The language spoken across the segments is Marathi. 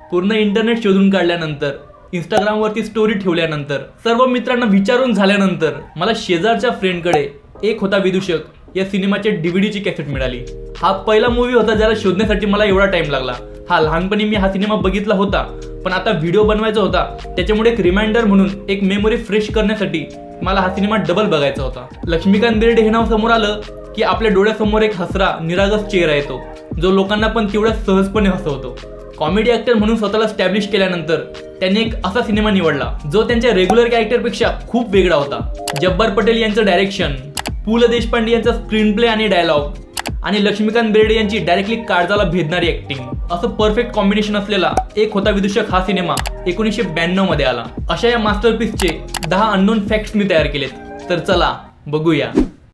पूर्ण इंटरनेट शोधून काढल्यानंतर, इंस्टाग्रामवरती स्टोरी ठेवल्यानंतर, सर्व मित्रांना विचारून झाल्यानंतर मला शेजारच्या फ्रेंडकडे एक होता विदूषक या सिनेमाच्या डीव्हीडीची कॅसेट मिळाली। हा पहिला मूवी होता ज्याला शोधण्यासाठी मला एवढा टाइम लागला। हा लहानपणी मी हा सिनेमा बघितला होता, पण आता व्हिडिओ बनवायचा होता, त्याच्यामुळे एक रिमाइंडर म्हणून एक मेमरी फ्रेश करण्यासाठी मला हा सिनेमा डबल बघायचा होता। लक्ष्मीकांत बेर्डे हे नाव समोर आलं की आपल्या डोळ्यासमोर एक हसरा निरागस चेहरा येतो, जो लोकांना पण तेवढ्या सहजपणे हसवतो। कॉमेडी ऍक्टर म्हणून स्वतःला स्टॅब्लिश केल्यानंतर त्यांनी एक असा सिनेमा निवडला जो त्यांच्या रेग्युलर कॅरेक्टरपेक्षा खूप वेगळा होता। जब्बार पटेल यांचं डायरेक्शन, पु ल देशपांडे यांचा स्क्रीन प्ले आणि डायलॉग आणि लक्ष्मीकांत बेर्डे यांची डायरेक्टली काळजाला भेदणारी ऍक्टिंग, असं परफेक्ट कॉम्बिनेशन असलेला एक होता विदूषक हा सिनेमा 1992 मध्ये आला। अशा या मास्टरपीसचे 10 अननोन फॅक्ट्स मी तयार केलेत, तर चला बघूया।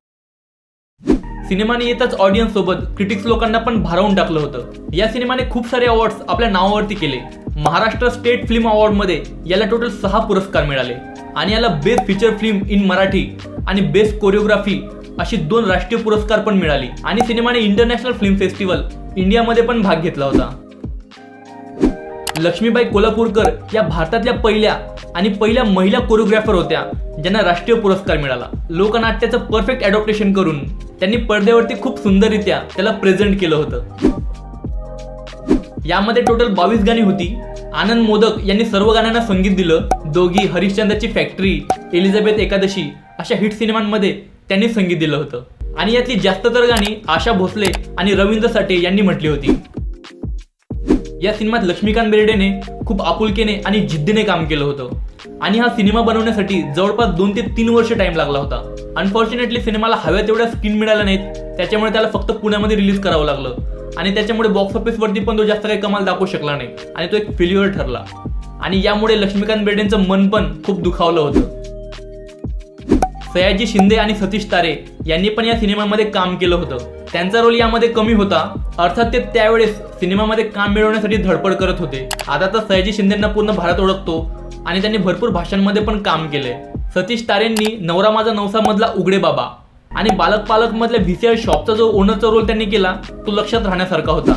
सिनेमाने येताच ऑडियन्स सोबत क्रिटिक्स लोकांना पण भारावून टाकलं होतं। या सिनेमाने खूप सारे अवॉर्ड्स आपल्या नावावरती केले। महाराष्ट्र स्टेट फिल्म अवॉर्ड मध्ये याला टोटल 6 पुरस्कार मिळाले आणि याला best feature film in Marathi आणि बेस्ट कोरिओग्राफी अशी 2 राष्ट्रीय पुरस्कार पण मिळाली आणि सिनेमाने इंटरनॅशनल फिल्म फेस्टिवल इंडियामध्ये पण भाग घेतला होता। लक्ष्मीबाई कोल्हापूरकर या भारतातल्या पहिल्या महिला कोरिओग्राफर होत्या ज्यांना राष्ट्रीय पुरस्कार मिळाला। लोकनाट्याचं परफेक्ट ॲडॉप्टेशन करून त्यांनी पडद्यावरती खूप सुंदररित्या त्याला प्रेझेंट केलं होतं। यामध्ये टोटल 22 गाणी होती। आनंद मोदक यांनी सर्व गाण्यांना संगीत दिलं। दोघी, हरिश्चंद्रची फॅक्टरी, एलिझाबेथ एकादशी अशा हिट सिनेमांमध्ये त्यांनी संगीत दिलं होतं आणि यातली जास्त तर गाणी आशा भोसले आणि रवींद्र साठे यांनी म्हटली होती। या सिनेमात लक्ष्मीकांत बेर्डेने खूप आपुलकीने आणि जिद्दीने काम केलं होतं आणि हा सिनेमा बनवण्यासाठी जवळपास 2 ते 3 वर्ष टाइम लागला होता। अनफॉर्च्युनेटली सिनेमाला हव्या तेवढ्या स्क्रीन मिळाल्या नाहीत, त्याच्यामुळे त्याला फक्त पुण्यामध्ये रिलीज करावं लागलं आणि त्याच्यामुळे बॉक्स ऑफिस वरती पण तो जास्त काही कमाल दाखवू शकला नाही आणि तो एक फेल्युअर ठरला आणि यामुळे लक्ष्मीकांत बेर्डेंचं मन पण खूप दुखावलं होतं। सयाजी शिंदे आणि सतीश तारे यांनी पण या सिनेमामध्ये काम केलं होतं। त्यांचा रोल यामध्ये कमी होता, अर्थात ते त्यावेळेस सिनेमामध्ये काम मिळवण्यासाठी धडपड करत होते। आता तर सयाजी शिंदेंना पूर्ण भारत ओळखतो आणि त्यांनी भरपूर भाषांमध्ये पण काम केले। सतीश तारेंनी नवरा माझा नवसा मधला उघडे बाबा आणि बालक पालक मधल्या व्हीसीआर शॉपचा जो ओनरचा रोल त्यांनी केला तो लक्षात राहण्यासारखा होता।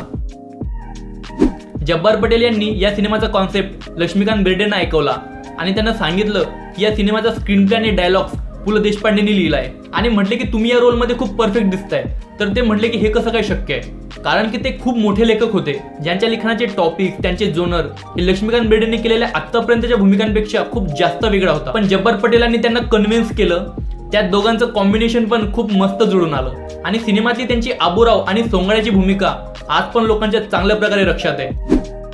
जब्बार पटेल यांनी या सिनेमाचा कॉन्सेप्ट लक्ष्मीकांत बेर्डेंना ऐकवला आणि त्यांना सांगितलं की या सिनेमाचा स्क्रीन प्ले आणि डायलॉग्स पु ल देशपांडेंनी लिहिलाय आणि म्हटले की तुम्ही या रोलमध्ये खूप परफेक्ट दिसताय। तर ते म्हटले की हे कसं काय शक्य आहे, कारण की ते खूप मोठे लेखक होते ज्यांच्या लिखाणाचे टॉपिक, त्यांचे जोनर हे लक्ष्मीकांत बेर्डेंनी केलेल्या आतापर्यंतच्या भूमिकांपेक्षा खूप जास्त वेगळा होता। पण जब्बार पटेलांनी त्यांना कन्व्हिन्स केलं। त्यात दोघांचं कॉम्बिनेशन पण खूप मस्त जुळून आलं आणि सिनेमातली त्यांची आबूराव आणि सोंगाड्याची भूमिका आज पण लोकांच्या चांगल्या प्रकारे लक्षात आहे।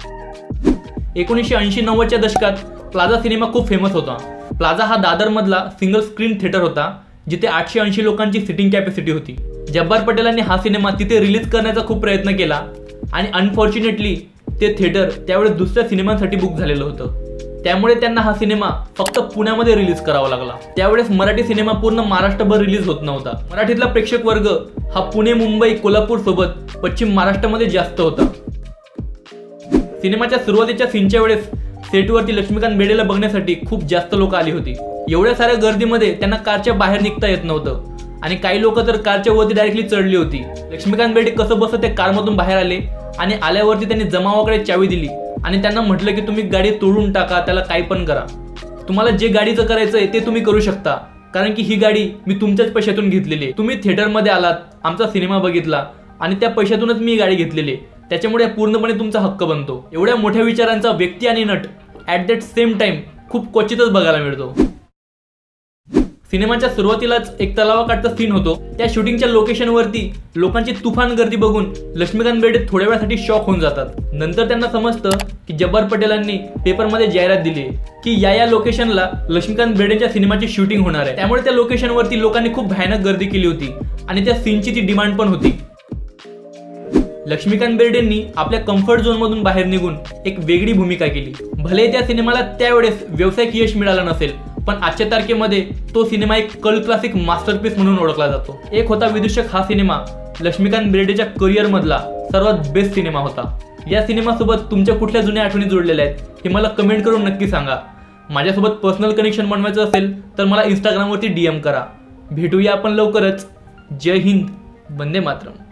1980-90च्या दशकात प्लाझा सिनेमा खूप फेमस होता। प्लाझा हा दादर मधला सिंगल स्क्रीन थिएटर होता जिथे 880 लोकांची सिटिंग कॅपॅसिटी होती। जब्बार पटेलांनी हा सिनेमा तिथे रिलीज करण्याचा खूप प्रयत्न केला आणि अनफॉर्च्युनेटली ते थिएटर त्यावेळेस दुसऱ्या सिनेमांसाठी बुक झालेलं होतं, त्यामुळे त्यांना हा सिनेमा फक्त पुण्यामध्ये रिलीज करावा लागला। त्यावेळेस मराठी सिनेमा पूर्ण महाराष्ट्रभर रिलीज होत नव्हता। मराठीतला प्रेक्षक वर्ग हा पुणे, मुंबई, कोल्हापूर सोबत पश्चिम महाराष्ट्रामध्ये जास्त होता। सिनेमाच्या सुरुवातीच्या सीनच्या वेळेस सेटवरती लक्ष्मीकांत बेर्डेला बघण्यासाठी खूप जास्त लोक आली होती। एवढ्या साऱ्या गर्दीमध्ये त्यांना कारच्या बाहेर निघता येत नव्हतं आणि काही लोक तर कारच्या वरती डायरेक्टली चढली होती। लक्ष्मीकांत बेर्डे कसं बसत त्या कारमधून बाहेर आले आणि आल्यावरती त्यांनी जमावाकडे चावी दिली आणि त्यांना म्हटलं की तुम्ही गाडी तोडून टाका, त्याला काही पण करा, तुम्हाला जे गाडीचं करायचंय ते तुम्ही करू शकता, कारण की ही गाडी मी तुमच्याच पैशातून घेतलेली आहे। तुम्ही थिएटरमध्ये आलात, आमचा सिनेमा बघितला आणि त्या पैशातूनच मी गाडी घेतलेली आहे, त्याच्यामुळे पूर्णपणे तुमचा हक्क बनतो। एवढ्या मोठ्या विचारांचा व्यक्ती आणि नट ॲट दॅट सेम टाइम खूप क्वचितच बघायला मिळतो। सिनेमाच्या सुरुवातीलाच एक तलावाकाठचा सीन होतो। त्या शूटिंगच्या लोकेशनवरती लोकांची तुफान गर्दी बघून लक्ष्मीकांत बेर्डे थोड्या वेळासाठी शॉक होऊन जातात। नंतर त्यांना समजतं की जब्बार पटेलांनी पेपरमध्ये जाहिरात दिली की या लोकेशनला लक्ष्मीकांत बेर्डेंच्या सिनेमाची शूटिंग होणार आहे, त्यामुळे त्या लोकेशनवरती लोकांनी खूप भयानक गर्दी केली होती आणि त्या सीनची ती डिमांड पण होती। लक्ष्मीकांत बेर्डेंनी आपल्या कम्फर्ट झोनमधून बाहेर निघून एक वेगळी भूमिका केली। भले त्या सिनेमाला त्यावेळेस व्यावसायिक यश मिळालं नसेल, पण आजच्या तारखेमध्ये तो सिनेमा एक कल्ट क्लासिक मास्टरपीस म्हणून ओळखला जातो। एक होता विदूषक हा सिनेमा लक्ष्मीकांत बेर्डेच्या करिअर मधला सर्वात बेस्ट सिनेमा होता। या सिनेमासोबत तुमच्या कुठल्या जुन्या आठवणी जोडलेल्या आहेत हे मला कमेंट करून नक्की सांगा। माझ्यासोबत पर्सनल कनेक्शन बनवायचं असेल तर मला इंस्टाग्रामवरती DM करा। भेटूया आपण लवकरच। जय हिंद, वंदे मातरम।